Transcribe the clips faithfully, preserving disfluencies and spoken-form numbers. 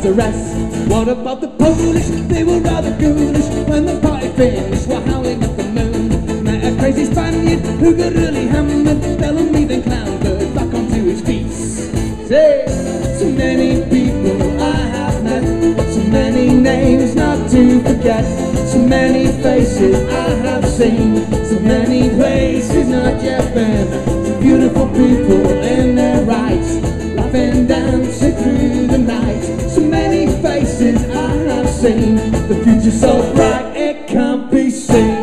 arrest. What about the Polish? They were rather ghoulish. When the party finished, were howling at the moon. Met a crazy Spaniard who got really hammered, fell on me then clambered back onto his feet. Say, so many people I have met, so many names not to forget, so many faces I have seen, so many places not yet been, so beautiful people in their rights, laughing, dancing through the night, so many faces I have seen, the future's so bright it can't be seen.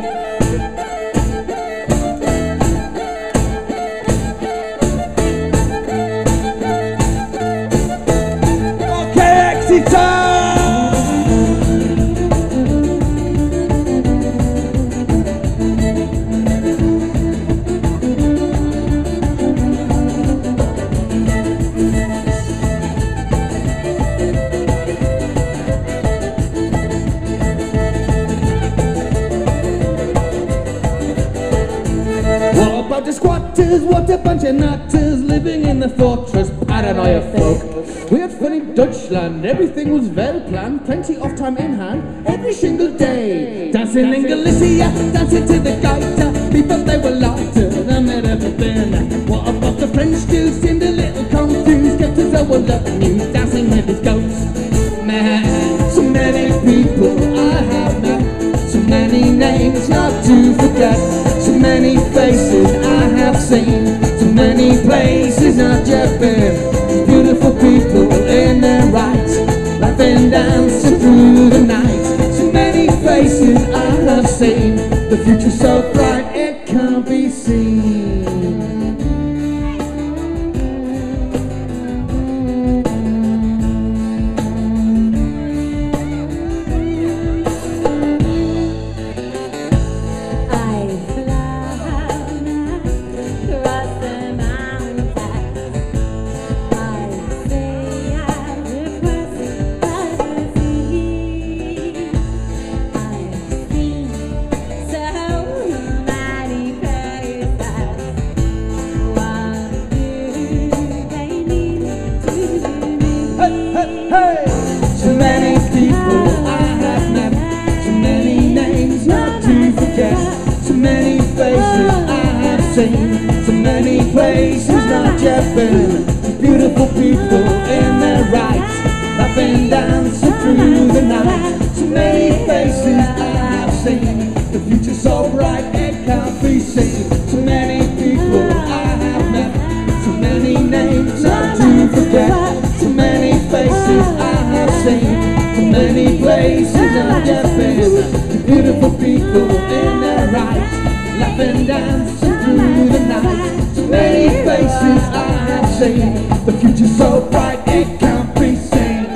What the squatters, what a bunch of nutters living in the fortress, paranoia folk. We had fun in Dutchland, everything was well planned, plenty of time in hand, every single day. Dancing in Galicia, dancing to the gaita, people they were lighter than they'd ever been. What about the French dude, seemed a little confused, kept his old love news, dancing with his goats. Man, so many people I have met, so many names not to forget, so many faces I have seen, so many places not yet been, beautiful people in their rights, laughing, dancing through the night, so many faces I have seen, the future's so bright it can't be seen. Hey! So many people I have met, so many names not to forget, so many faces I have seen, so many places not yet been, so beautiful people in their rights, laughing, dancing through the night, so many faces I have seen, the future's so bright it can't be seen, so many people I have met, so many names not to forget, so many faces I have seen, so many places I've yet been, so beautiful people in their rights, laughing, dancing through the night, so many faces I have seen, the future's so bright it can't be seen.